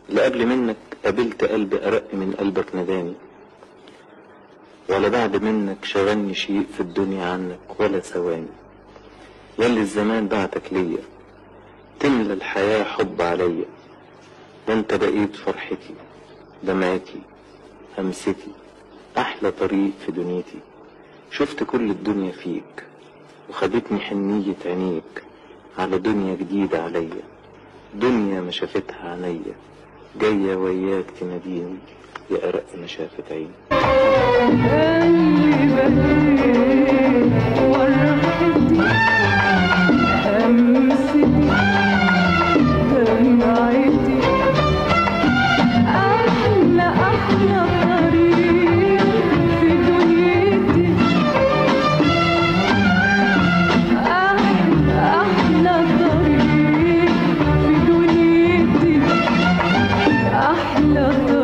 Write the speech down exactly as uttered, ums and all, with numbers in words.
لا قبل منك قابلت قلب أرق من قلبك نداني، ولا بعد منك شغلني شيء في الدنيا عنك ولا ثواني. ياللي الزمان بعتك ليا تملى الحياة حب عليا، ده انت بقيت فرحتي دمعتي همستي، أحلى طريق في دنيتي. شفت كل الدنيا فيك وخدتني حنية عينيك على دنيا جديدة عليا، دنيا ما شافتها عينيا جاية وياك تناديني يا أرق ما شافت عيني. قلبي بهيت فرحتي همستي دمعتي، أحلى أحلى طريق في دنيتي، أحلى أحلى طريق في دنيتي، أحلى طريق